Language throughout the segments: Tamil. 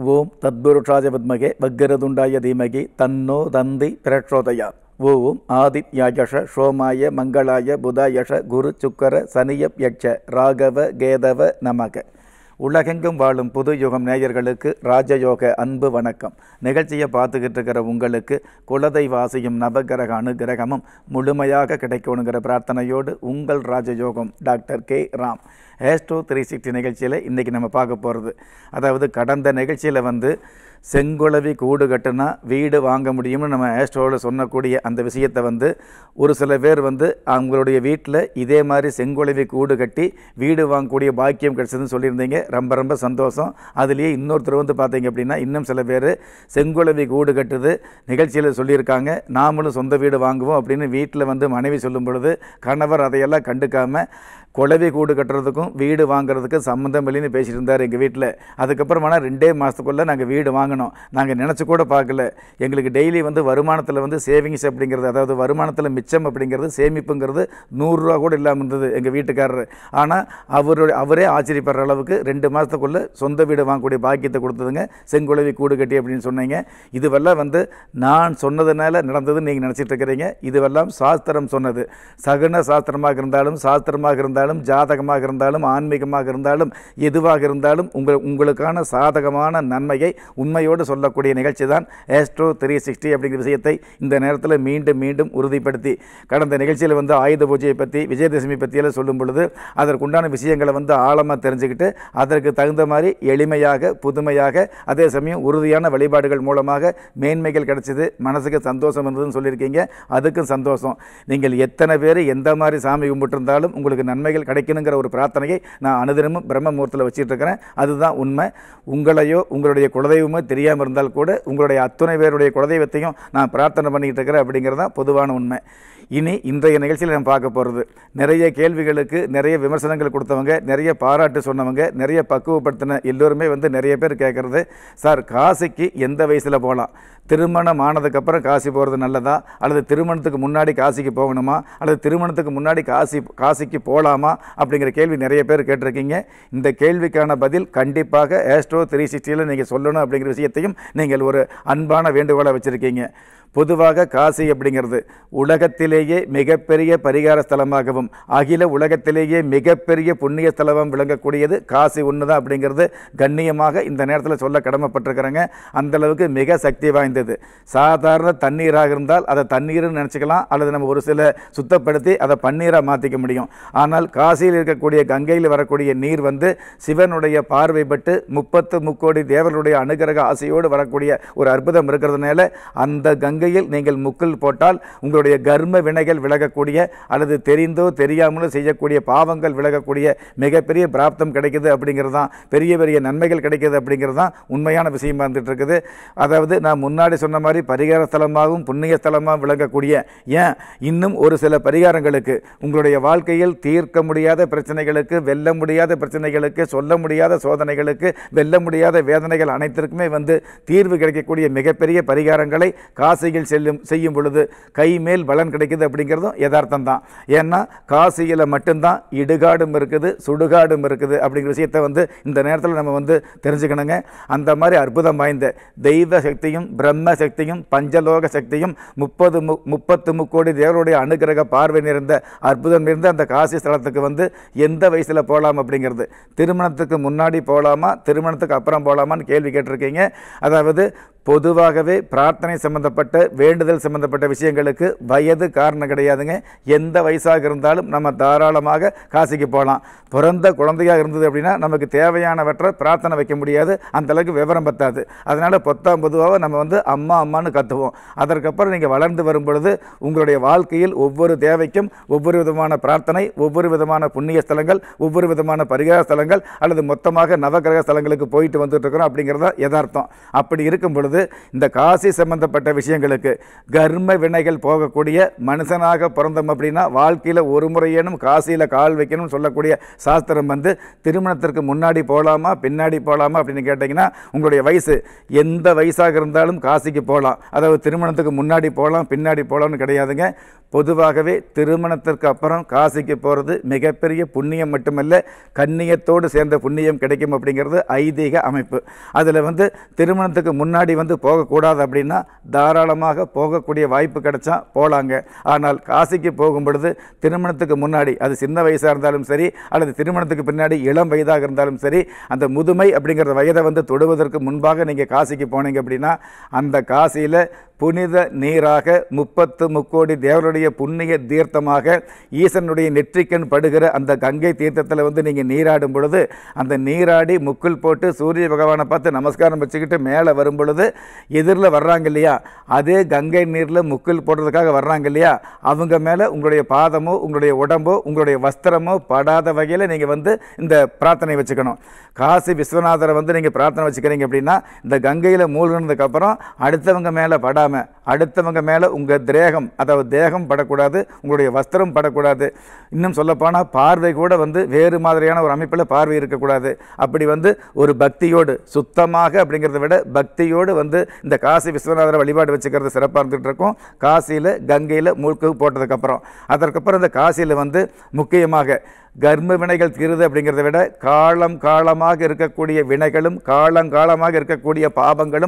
ஓம் தத்புருஷாய வித்மகே வக்ரதுண்டாய தீமகி தன்னோ தந்தி பிரச்சோதயாத். ஓம் ஆதித்யாயஷ சோமாய மங்களாய புதாயஷ குரு சுக்கர சனியப் யட்ச ராகவ கேதவ நமக. உலகெங்கும் வாழும் புது யுகம் நேயர்களுக்கு ராஜயோக அன்பு வணக்கம். நிகழ்ச்சியை பார்த்துக்கிட்டு இருக்கிற உங்களுக்கு குலதெய்வாசியும் நவகிரக அனுகிரகமும் முழுமையாக கிடைக்கணுங்கிற பிரார்த்தனையோடு உங்கள் ராஜயோகம் டாக்டர் கே ராம். ஆஸ்ட்ரோ 360 நிகழ்ச்சியில் இன்றைக்கி நம்ம பார்க்க போகிறது, அதாவது கடந்த நிகழ்ச்சியில் செங்குளவி கூடு கட்டுனா வீடு வாங்க முடியும்னு நம்ம ஆஸ்ட்ரோவில் சொன்னக்கூடிய அந்த விஷயத்தை ஒரு சில பேர் அவங்களுடைய வீட்டில் இதே மாதிரி செங்குளவி கூடு கட்டி வீடு வாங்கக்கூடிய பாக்கியம் கிடைச்சதுன்னு சொல்லியிருந்தீங்க. ரொம்ப ரொம்ப சந்தோஷம். அதுலேயே இன்னொருத்தர் பார்த்தீங்க அப்படின்னா இன்னும் சில பேர் செங்குளவி கூடு கட்டுது நிகழ்ச்சியில் சொல்லியிருக்காங்க, நாமளும் சொந்த வீடு வாங்குவோம் அப்படின்னு வீட்டில் மனைவி சொல்லும் பொழுது கணவர் அதையெல்லாம் கண்டுக்காமல் குளவி கூடு கட்டுறதுக்கும் வீடு வாங்குறதுக்கும் சம்மந்தம் இல்லைன்னு பேசிட்டு இருந்தார் எங்கள் வீட்டில். அதுக்கப்புறமான 2 மாதத்துக்குள்ளே நாங்கள் வீடு வாங்கினோம். நாங்கள் நினச்சி கூட பார்க்கல. எங்களுக்கு டெய்லி வருமானத்தில் சேவிங்ஸ் அப்படிங்கிறது, அதாவது வருமானத்தில் மிச்சம் அப்படிங்கிறது, சேமிப்புங்கிறது 100 ரூபா கூட இல்லாமல் இருந்தது எங்கள் வீட்டுக்காரர். ஆனால் அவரே ஆச்சரியப்படுற அளவுக்கு 2 மாதத்துக்குள்ளே சொந்த வீடு வாங்கக்கூடிய பாக்கியத்தை கொடுத்ததுங்க. செங்குளவி கூடு கட்டி அப்படின்னு சொன்னீங்க. இதுவெல்லாம் நான் சொன்னதுனால நடந்ததுன்னு நீங்கள் நினச்சிட்டு இருக்கிறீங்க. இதுவெல்லாம் சாஸ்திரம் சொன்னது. சகுன சாஸ்திரமாக இருந்தாலும் சாஸ்திரமாக இருந்தாலும் ஜாதகமாக இருந்தாலும் ஆன்மீகமாக இருந்தாலும் எதுவாக இருந்தாலும் உங்களுக்கான சாதகமான நன்மையை உண்மையோடு சொல்லக்கூடிய நிகழ்ச்சி தான் ஆஸ்ட்ரோ 360 அப்படிங்கிற விஷயத்தை இந்த நேரத்தில் மீண்டும் மீண்டும் உறுதிப்படுத்தி, கடந்த நிகழ்ச்சியில் ஆயுத பூஜையை பற்றி விஜயதசமி பற்றியெல்லாம் சொல்லும் பொழுது அதற்குண்டான விஷயங்களை ஆழமாக தெரிஞ்சுக்கிட்டு அதற்கு தகுந்த மாதிரி எளிமையாக புதுமையாக அதே சமயம் உறுதியான வழிபாடுகள் மூலமாக மேன்மைகள் கிடைச்சிது, மனசுக்கு சந்தோஷம் இருந்ததுன்னு சொல்லியிருக்கீங்க. அதுக்கும் சந்தோஷம். நீங்கள் எத்தனை பேர் எந்த மாதிரி சாமி கும்பிட்டுருந்தாலும் உங்களுக்கு நன்மைகள் கிடைக்கணுங்கிற ஒரு பிரார்த்தனையை நான் அனுதினமும் பிரம்ம முகூர்த்தத்தில் வச்சுட்டு இருக்கிறேன். அதுதான் உண்மை. உங்களையோ உங்களுடைய குலதெய்வமோ தெரியாமல் இருந்தால் கூட உங்களுடைய அத்துணை பேருடைய குலதெய்வத்தையும் நான் பிரார்த்தனை பண்ணிக்கிட்டு இருக்கிறேன் அப்படிங்கிறது தான் பொதுவான உண்மை. இனி இன்றைய நிகழ்ச்சியில் நம்ம பார்க்க போகிறது, நிறைய கேள்விகளுக்கு நிறைய விமர்சனங்கள் கொடுத்தவங்க, நிறைய பாராட்டு சொன்னவங்க, நிறைய பக்குவப்படுத்தின எல்லோருமே நிறைய பேர் கேட்குறது, சார் காசிக்கு எந்த வயசில் போகலாம்? திருமணம் ஆனதுக்கப்புறம் காசி போகிறது நல்லதா, அல்லது திருமணத்துக்கு முன்னாடி காசிக்கு போகணுமா, அல்லது திருமணத்துக்கு முன்னாடி காசிக்கு போகலாமா அப்படிங்கிற கேள்வி நிறைய பேர் கேட்டிருக்கீங்க. இந்த கேள்விக்கான பதில் கண்டிப்பாக ஆஸ்ட்ரோ 360 நீங்கள் சொல்லணும் அப்படிங்கிற விஷயத்தையும் நீங்கள் ஒரு அன்பான வேண்டுகோளை வச்சுருக்கீங்க. பொதுவாக காசி அப்படிங்கிறது உலகத்திலேயே மிகப்பெரிய பரிகார ஸ்தலமாகவும் அகில உலகத்திலேயே மிகப்பெரிய புண்ணிய ஸ்தலமும் விளங்கக்கூடியது காசி ஒன்று தான் அப்படிங்கிறது கண்ணியமாக இந்த நேரத்தில் சொல்ல கடமைப்பட்டிருக்கிறேங்க. அந்தளவுக்கு மிக சக்தி வாய்ந்தது. சாதாரண தண்ணீராக இருந்தால் அதை தண்ணீர்னு நினச்சிக்கலாம், அல்லது நம்ம ஒரு சில சுத்தப்படுத்தி அதை பன்னீராக மாற்றிக்க முடியும். ஆனால் காசியில் இருக்கக்கூடிய கங்கையில் வரக்கூடிய நீர் சிவனுடைய பார்வை பட்டு 33 கோடி தேவர்களுடைய அனுகிரக ஆசையோடு வரக்கூடிய ஒரு அற்புதம் இருக்கிறதுனால அந்த கங்கை நீங்கள் முக்கில் போட்டால் உங்களுடைய கர்ம வினைகள் விலகக்கூடிய, அல்லது தெரிந்தோ தெரியாமலோ செய்யக்கூடிய பாவங்கள் விலகக்கூடிய மிகப்பெரிய பிராப்தம் கிடைக்குது அப்படிங்கிறது தான், பெரிய பெரிய நன்மைகள் கிடைக்குது அப்படிங்கிறது தான் உண்மையான விஷயமா இருந்துட்டு இருக்குது. அதாவது நான் முன்னாடி சொன்ன மாதிரி பரிகார ஸ்தலமாகவும் புண்ணிய ஸ்தலமாகவும் விளங்கக்கூடிய, ஏன் இன்னும் ஒரு சில பரிகாரங்களுக்கு உங்களுடைய வாழ்க்கையில் தீர்க்க முடியாத பிரச்சனைகளுக்கு, வெல்ல முடியாத பிரச்சனைகளுக்கு, சொல்ல முடியாத சோதனைகளுக்கு, வெல்ல முடியாத வேதனைகள் அனைத்திற்குமே தீர்வு கிடைக்கக்கூடிய மிகப்பெரிய பரிகாரங்களை காசியில் செய்யும் பொழுது கை மேல் பலன் கிடைக்குது அப்படிங்கிறதும் யதார்த்தம் தான். ஏன்னா காசியில் மட்டும்தான் இடுகாடும் இருக்குது, சுடுகாடும் இருக்குது அப்படிங்கிற விஷயத்தை இந்த நேரத்தில் நம்ம தெரிஞ்சுக்கணுங்க. அந்த மாதிரி அற்புதம் வாய்ந்த தெய்வ சக்தியும் பிரம்ம சக்தியும் பஞ்சலோக சக்தியும் 33 கோடி தேவருடைய அனுகிரக பார்வை நிறைந்த அற்புதம் நிறைந்த அந்த காசி ஸ்தலத்துக்கு எந்த வயசில் போகலாம் அப்படிங்கிறது, திருமணத்துக்கு முன்னாடி போகலாமா திருமணத்துக்கு அப்புறம் போகலாமான்னு கேள்வி கேட்டிருக்கீங்க. அதாவது பொதுவாகவே பிரார்த்தனை சம்பந்தப்பட்ட வேண்டுதல் சம்பந்தப்பட்ட விஷயங்களுக்கு வயது காரணம் கிடையாதுங்க. எந்த வயசாக இருந்தாலும் நம்ம தாராளமாக காசிக்கு போகலாம். பிறந்த குழந்தையாக இருந்தது அப்படின்னா நமக்கு தேவையானவற்றை பிரார்த்தனை வைக்க முடியாது, அந்தளவுக்கு விவரம் பத்தாது. அதனால் பொதுவாக நம்ம அம்மா அம்மான்னு கத்துவோம். அதற்கப்புறம் நீங்கள் வளர்ந்து வரும் பொழுது உங்களுடைய வாழ்க்கையில் ஒவ்வொரு தேவைக்கும் ஒவ்வொரு விதமான பிரார்த்தனை, ஒவ்வொரு விதமான புண்ணிய ஸ்தலங்கள், ஒவ்வொரு விதமான பரிகார ஸ்தலங்கள், அல்லது மொத்தமாக நவகிரக ஸ்தலங்களுக்கு போயிட்டு வந்துட்டு இருக்கிறோம் அப்படிங்கிறதா யதார்த்தம். அப்படி இருக்கும் பொழுது பொழுது இந்த காசி சம்பந்தப்பட்ட விஷயங்களுக்கு கர்ம வினைகள் போகக்கூடிய மனுஷனாக பிறந்தோம் அப்படின்னா வாழ்க்கையில் ஒரு முறையேனும் காசியில் கால் வைக்கணும்னு சொல்லக்கூடிய சாஸ்திரம் வந்து திருமணத்திற்கு முன்னாடி போகலாமா பின்னாடி போகலாமா அப்படின்னு கேட்டிங்கன்னா உங்களுடைய வயசு எந்த வயசாக இருந்தாலும் காசிக்கு போகலாம். அதாவது திருமணத்துக்கு முன்னாடி போகலாம் பின்னாடி போகலாம்னு கிடையாதுங்க. பொதுவாகவே திருமணத்திற்கு அப்புறம் காசிக்கு போகிறது மிகப்பெரிய புண்ணியம் மட்டுமல்ல, கண்ணியத்தோடு சேர்ந்த புண்ணியம் கிடைக்கும் அப்படிங்கிறது ஐதீக அமைப்பு. அதில் வந்து திருமணத்துக்கு முன்னாடி வந்து போகக்கூடாது அப்படின்னா தாராளமாக போகக்கூடிய வாய்ப்பு கிடைச்சா போகலாங்க. ஆனால் காசிக்கு போகும் பொழுது திருமணத்துக்கு முன்னாடி அது சின்ன வயசாக இருந்தாலும் சரி அல்லது திருமணத்துக்கு பின்னாடி இளம் வயதாக இருந்தாலும் சரி அந்த முதுமை அப்படிங்கிற வயதை வந்து தொடுவதற்கு முன்பாக நீங்கள் காசிக்கு போனீங்க அப்படின்னா அந்த காசியில் புனித நீராக 30 கோடி தேவருடைய புண்ணிய தீர்த்தமாக ஈசனுடைய நெற்றிக்கண் படுகிற அந்த கங்கை தீர்த்தத்தில் வந்து நீங்கள் நீராடும் பொழுது அந்த நீராடி முக்குள் போட்டு சூரிய பகவானை பார்த்து நமஸ்காரம் வச்சுக்கிட்டு மேலே வரும் பொழுது எதிரில் வர்றாங்க இல்லையா, அதே கங்கை நீரில் முக்குள் போடுறதுக்காக வர்றாங்க இல்லையா, அவங்க மேலே உங்களுடைய பாதமோ உங்களுடைய உடம்போ உங்களுடைய வஸ்திரமோ படாத வகையில் நீங்கள் வந்து இந்த பிரார்த்தனை வச்சுக்கணும். காசி விஸ்வநாதரை வந்து நீங்கள் பிரார்த்தனை வச்சுக்கிறீங்க அப்படின்னா இந்த கங்கையில் மூழ்கினதுக்கப்புறம் அடுத்தவங்க மேலே படாமல் அடுத்தவங்க மேலே உங்கள் தேகம் அதாவது தேகம் படக்கூடாது, உங்களுடைய வஸ்திரம் படக்கூடாது. இன்னும் சொல்லப்போனால் பார்வை கூட வந்து வேறு மாதிரியான ஒரு அமைப்பில் பார்வை இருக்கக்கூடாது. அப்படி வந்து ஒரு பக்தியோடு சுத்தமாக அப்படிங்கிறத விட பக்தியோடு வந்து இந்த காசி விஸ்வநாதரை வழிபாடு வச்சுக்கிறது சிறப்பாக இருந்துகிட்டு இருக்கும். காசியில் கங்கையில் மூழ்கு போட்டதுக்கப்புறம் அதற்கப்புறம் இந்த காசியில் வந்து முக்கியமாக கர்ம வினைகள் தீருது அப்படிங்கிறத விட காலம் காலமாக இருக்கக்கூடிய வினைகளும் காலங்காலமாக இருக்கக்கூடிய பாபங்களும்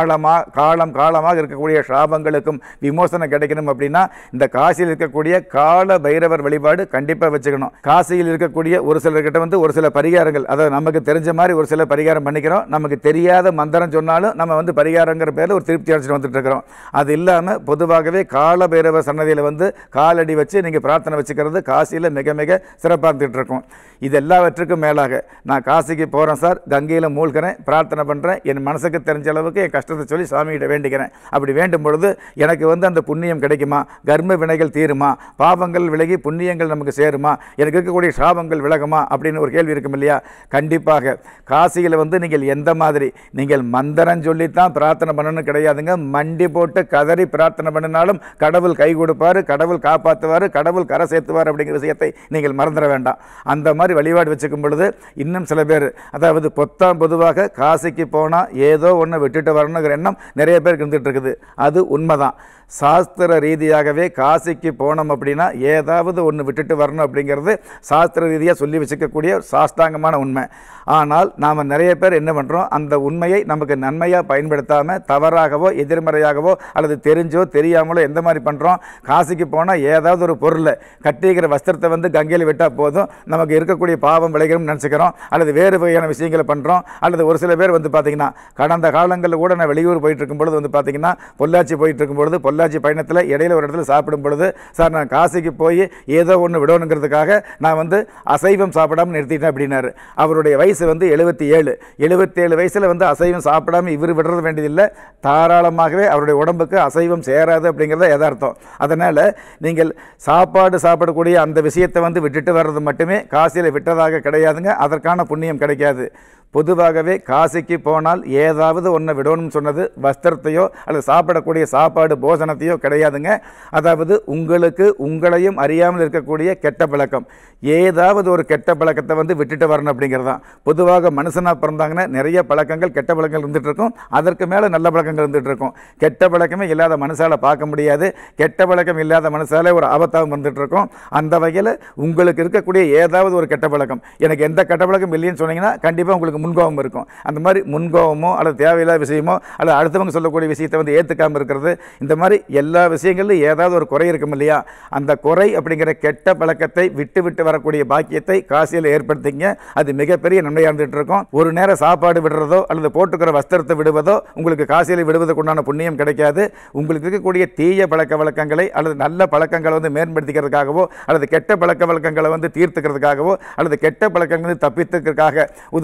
காலம் காலமாக இருக்கக்கூடிய சாபங்களுக்கும் விமோசனம் கிடைக்கணும் அப்படின்னா இந்த காசியில் இருக்கக்கூடிய கால பைரவர் வழிபாடு கண்டிப்பாக வச்சுக்கணும். காசியில் இருக்கக்கூடிய ஒரு சிலர்கிட்ட வந்து ஒரு சில பரிகாரங்கள், அதாவது நமக்கு தெரிஞ்ச மாதிரி ஒரு சில பரிகாரம் பண்ணிக்கிறோம், நமக்கு தெரியாத மந்திரம் சொன்னாலும் நம்ம வந்து பரிகாரங்கிற பேரில் ஒரு திருப்தி அடைச்சிட்டு வந்துட்டு இருக்கிறோம். அது இல்லாமல் பொதுவாகவே கால பைரவர் சன்னதியில் வந்து காலடி வச்சு நீங்கள் பிரார்த்தனை வச்சுக்கிறது காசியில் மிக மிக சிறப்பாக இருக்கும். இது எல்லாவற்றுக்கும் மேலாக நான் காசிக்கு போகிறேன் சார், கங்கையில் மூழ்கிறேன், பிரார்த்தனை பண்ணுறேன், என் மனசுக்கு தெரிஞ்ச அளவுக்கு என் கஷ்டத்தை சொல்லி சாமிகிட்ட வேண்டிக்கிறேன். அப்படி வேண்டும் பொழுது எனக்கு வந்து அந்த புண்ணியம் கிடைக்குமா, கர்ம வினைகள் தீருமா, பாவங்கள் விலகி புண்ணியங்கள் நமக்கு சேருமா, எனக்கு இருக்கக்கூடிய சாபங்கள் விலகுமா அப்படின்னு ஒரு கேள்வி இருக்கும் இல்லையா. கண்டிப்பாக காசியில் வந்து நீங்கள் எந்த மாதிரி நீங்கள் மந்திரம் சொல்லித்தான் பிரார்த்தனை பண்ணணும் கிடையாதுங்க. மண்டி போட்டு கதறி பிரார்த்தனை பண்ணினாலும் கடவுள் கை கொடுப்பார், கடவுள் காப்பாற்றுவார், கடவுள் கரை சேர்த்துவார் அப்படிங்கிற விஷயத்தை நீங்கள் மறந்துட வேண்டாம். அந்த மாதிரி வழிபாடு வச்சுக்கும் பொழுது இன்னும் சில பேர் அதாவது பொதுவாக காசிக்கு போனால் ஏதோ ஒன்று விட்டுட்டு வரணுங்கிற எண்ணம் நிறைய பேருக்கு இருந்துகிட்டு இருக்குது. அது உண்மைதான். சாஸ்திர ரீதியாகவே காசிக்கு போனோம் அப்படின்னா ஏதாவது ஒன்று விட்டுட்டு வரணும் அப்படிங்கிறது சாஸ்திர ரீதியாக சொல்லி வச்சுக்கக்கூடிய சாஸ்தாங்கமான உண்மை. ஆனால் நாம் நிறைய பேர் என்ன பண்ணுறோம், அந்த உண்மையை நமக்கு நன்மையாக பயன்படுத்தாமல் தவறாகவோ எதிர்மறையாகவோ அல்லது தெரிஞ்சோ தெரியாமலோ எந்த மாதிரி பண்ணுறோம். காசிக்கு போனால் ஏதாவது ஒரு பொருளை கட்டிக்கிற வஸ்திரத்தை வந்து கங்கையில் விட்டால் போதும் நமக்கு இருக்கக்கூடிய பாவம் விளைகிறோம்னு நினச்சிக்கிறோம், அல்லது வேறு வகையான விஷயங்களை பண்ணுறோம். அல்லது ஒரு சில பேர் வந்து பார்த்திங்கன்னா கடந்த காலங்களில் கூட நான் வெளியூர் போயிட்டு இருக்கும் பொழுது வந்து பார்த்திங்கன்னா பொள்ளாச்சி போயிட்டு இருக்கும் பொழுது பொள்ளாச்சி பயணத்தில் இடையில ஒரு இடத்துல சாப்பிடும் பொழுது சார் நான் காசிக்கு போய் ஏதோ ஒன்று விடணுங்கிறதுக்காக நான் வந்து அசைவம் சாப்பிடாமல் நிறுத்திட்டேன் அப்படின்னாரு. அவருடைய வயசு வந்து 77 வயசில் வந்து அசைவம் சாப்பிடாமல் இவர் விடுறது வேண்டியதில்லை, தாராளமாகவே அவருடைய உடம்புக்கு அசைவம் சேராது அப்படிங்கிறத யதார்த்தம். அதனால் நீங்கள் சாப்பிடக்கூடிய அந்த விஷயத்தை வந்து விட்டுட்டு வர்றது மட்டுமே காசியில் விட்டதாக கிடையாதுங்க, அதற்கான புண்ணியம் கிடைக்காது. பொதுவாகவே காசிக்கு போனால் ஏதாவது ஒன்று விடணும்னு சொன்னது வஸ்திரத்தையோ அல்லது சாப்பிடக்கூடிய சாப்பாடு போஜனத்தையோ கிடையாதுங்க. அதாவது உங்களுக்கு உங்களையும் அறியாமல் இருக்கக்கூடிய கெட்ட பழக்கம், ஏதாவது ஒரு கெட்ட பழக்கத்தை வந்து விட்டுட்டு வரணும் அப்படிங்கிறதான். பொதுவாக மனுஷனாக பிறந்தாங்கன்னா நிறைய பழக்கங்கள் கெட்ட பழக்கங்கள் இருந்துகிட்டு இருக்கும், அதற்கு மேலே நல்ல பழக்கங்கள் இருந்துகிட்டு இருக்கும். கெட்ட பழக்கமே இல்லாத மனுஷால் பார்க்க முடியாது, கெட்ட பழக்கம் இல்லாத மனுஷாலே ஒரு ஆபத்தாகவும் வந்துட்டு இருக்கும். அந்த வகையில் உங்களுக்கு இருக்கக்கூடிய ஏதாவது ஒரு கெட்ட பழக்கம், எனக்கு எந்த கெட்ட பழக்கம் இல்லைன்னு சொன்னீங்கன்னா கண்டிப்பாக உங்களுக்கு முன்கோபம் இருக்கும். அந்த மாதிரி முன்கோபமோ அல்லது தேவையில்லாத விஷயமோ அல்லது அடுத்தவங்க சொல்லக்கூடிய விஷயத்தை வந்து ஏற்றுக்காமல் இருக்கிறது, இந்த மாதிரி எல்லா விஷயங்களிலும் ஏதாவது ஒரு குறை இருக்கும் இல்லையா. அந்த குறை அப்படிங்கிற கெட்ட பழக்கத்தை விட்டு விட்டு வரக்கூடிய பாக்கியத்தை காசியில் ஏற்படுத்திங்க. அது மிகப்பெரிய நன்மையாக இருந்துகிட்டு இருக்கும். ஒரு நேரம் சாப்பாடு விடுறதோ அல்லது போட்டுக்கிற வஸ்திரத்தை விடுவதோ உங்களுக்கு காசியில் விடுவதற்குண்டான புண்ணியம் கிடைக்காது. உங்களுக்கு இருக்கக்கூடிய தீய பழக்க வழக்கங்களை அல்லது நல்ல பழக்கங்களை வந்து மேம்படுத்திக்கிறதுக்காகவோ அல்லது கெட்ட பழக்க வழக்கங்களை வந்து தீர்த்துக்கிறதுக்காகவோ அல்லது கெட்ட பழக்கங்களை தப்பித்துக்கிறதுக்காக உதாரணமாக வந்து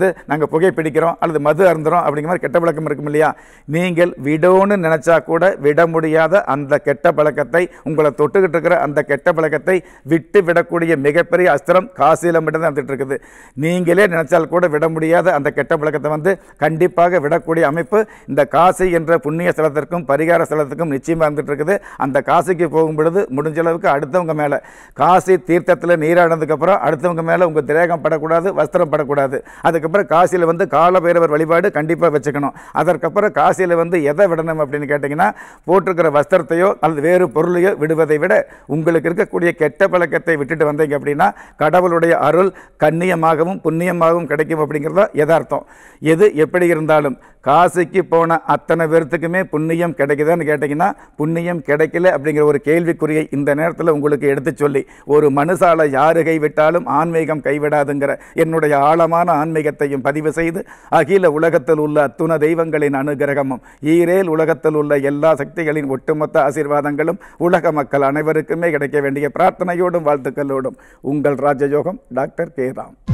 வந்து நாங்கள் புகைப்பிடிக்கிறோம் அல்லது மது அருந்துறோம் அப்படிங்கிற மாதிரி கெட்ட பழக்கம் இருக்கும் இல்லையா, நீங்கள் விடோன்னு நினச்சா கூட விட முடியாத அந்த கெட்ட பழக்கத்தை, உங்களை தொட்டுக்கிட்டு இருக்கிற அந்த கெட்ட பழக்கத்தை விட்டு விடக்கூடிய மிகப்பெரிய அஸ்திரம் காசியில் மட்டும்தான் வந்துட்டு இருக்குது. நீங்களே நினைச்சால் கூட விட முடியாத அந்த கெட்ட பழக்கத்தை வந்து கண்டிப்பாக விடக்கூடிய அமைப்பு இந்த காசி என்ற புண்ணிய ஸ்தலத்திற்கும் பரிகார ஸ்தலத்துக்கும் நிச்சயமாக இருந்துட்டு இருக்குது. அந்த காசிக்கு போகும் பொழுது முடிஞ்ச அளவுக்கு அடுத்தவங்க மேலே, காசி தீர்த்தத்தில் நீராடினதுக்கப்புறம் அடுத்தவங்க மேலே உங்கள் திரேகம் படக்கூடாது, வஸ்திரம் படக்கூடாது. அதுக்கப்புறம் காசியில் வந்து காலபைரவர் வழிபாடு கண்டிப்பாக வச்சுக்கணும். அதற்கப்புறம் காசியில் வந்து எதை விடணும் அப்படின்னு கேட்டிங்கன்னா, போட்டிருக்கிற வஸ்திரத்தையோ அல்லது வேறு பொருளையோ விடுவதை விட உங்களுக்கு இருக்கக்கூடிய கெட்ட பழக்கத்தை விட்டுட்டு வந்தீங்க அப்படின்னா கடவுளுடைய அருள் கண்ணியமாகவும் புண்ணியமாகவும் கிடைக்கும் அப்படிங்கிறதா யதார்த்தம். எது எப்படி இருந்தாலும் காசிக்கு போன அத்தனை பேர்த்துக்குமே புண்ணியம் கிடைக்குதான்னு கேட்டிங்கன்னா புண்ணியம் கிடைக்கல அப்படிங்கிற ஒரு கேள்விக்குறியை இந்த நேரத்தில் உங்களுக்கு எடுத்து சொல்லி, ஒரு மனுஷால யாரு கைவிட்டாலும் ஆன்மீகம் கைவிடாதுங்கிற என்னுடைய ஆழமான ஆன்மீகத்தையும் பதிவு செய்து, அகில உலகத்தில் உள்ள அத்துண தெய்வங்களின் அனுகிரகமும் ஈரேல் உலகத்தில் உள்ள எல்லா சக்திகளின் ஒட்டுமொத்த ஆசீர்வாதங்களும் உலக மக்கள் அனைவருக்குமே கிடைக்க வேண்டிய பிரார்த்தனையோடும் வாழ்த்துக்களோடும் உங்கள் ராஜயோகம் டாக்டர் கே ராம்.